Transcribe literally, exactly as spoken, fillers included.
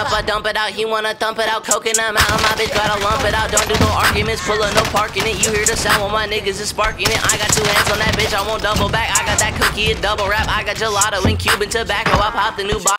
up, I dump it out. He wanna thump it out, coconut mountain. My bitch gotta lump it out. Don't do no arguments, pull up, no parking it. You hear the sound when my niggas is sparking it. I got two hands on that bitch, I won't double back. I got that cookie, a double wrap. I got gelato and Cuban tobacco. I popped the new box.